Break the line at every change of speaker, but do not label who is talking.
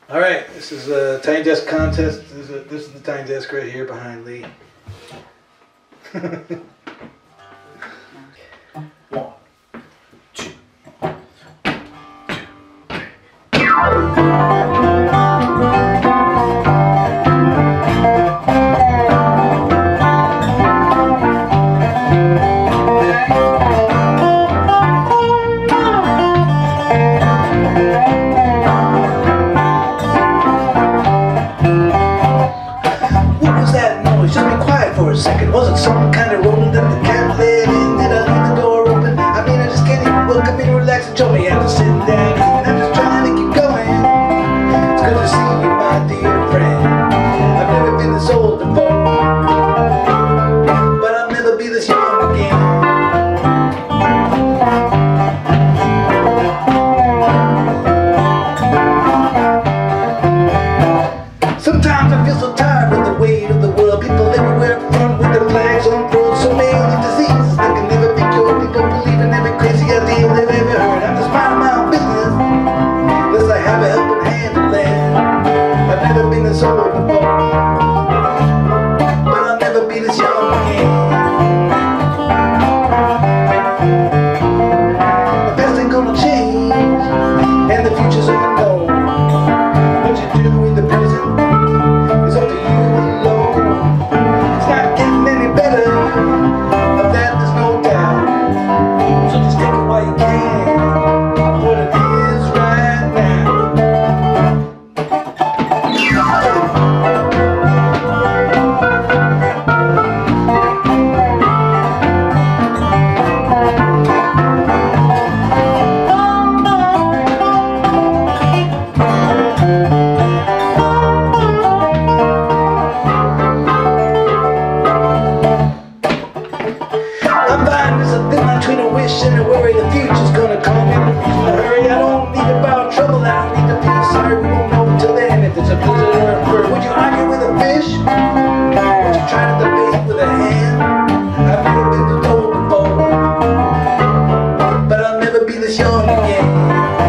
All right, this is a TinyDesk contest. This is the TinyDesk right here behind Lee. One, two, for a second. Was it some kind of rodent that the cat let in? Did I leave the door open? I mean, I just can't even welcome me to relax and join me after sitting down. And I'm just trying to keep going. It's good to see you, my dear friend. I've never been this old before, but I'll never be this young again. Sometimes I feel so tired with the weight of the world. People everywhere front with their flags unfurled. So many diseases that can never be cured. People believe in every crazy idea they've ever heard. I'm just minding my own business, unless I have a helping hand to lend. I've never been this old before, but I'll never be this young again. The past ain't gonna change, and the future's unknown. What you do in the present is up to you alone. It's not getting any better, of that there's no doubt. So just take it while you can, what it is right now. I'm fine, there's a thin line between a wish and a worry. The future's gonna come in a hurry. I don't need to borrow trouble, I don't need to feel sorry. We won't know until then if it's a blizzard or a bird. Would you argue with a fish? Would you try to debate with a hand? I've never been told before, but I'll never be this young again.